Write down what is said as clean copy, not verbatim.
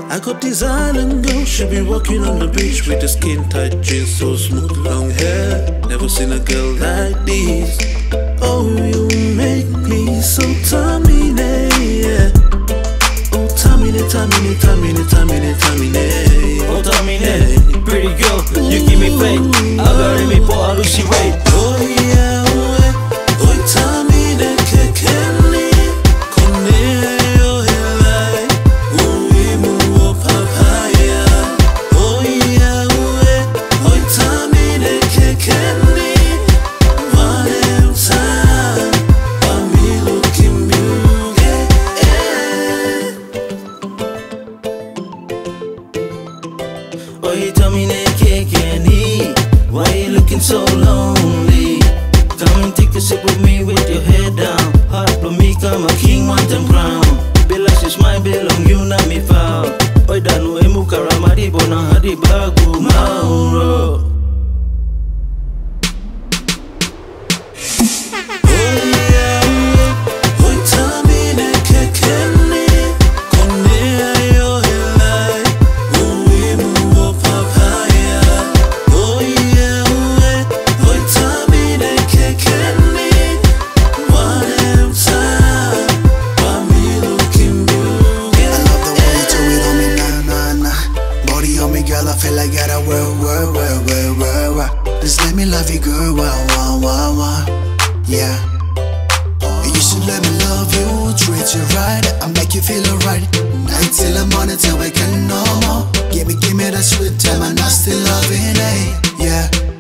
I got this island girl, she be walking on the beach with the skin tight jeans, so smooth, long hair. Never seen a girl like this. Oh, you make me so Tamine, yeah. Oh, Tamine, Tamine, Tamine, Tamine, Tamine. Oh, Tamine, pretty girl, you give me faith. I got me for a Lucy Ray. Oh, yeah, oh, Tamine, kekeni, kone. Oh, you Tamine Kekeni, why you looking so lonely? Come and take a sip with me with your head down. Heart for me, come a king, want them crown. Bellas is my belong, you not me foul. Oh, danu emu karamadi bona hadi bagu mauro. Girl, I feel like I got a world. Just let me love you, girl, wow. Yeah. You should let me love you, treat you right. I make you feel alright. Night till the morning till we can no more. Give me that sweet time and I still loving it. Yeah.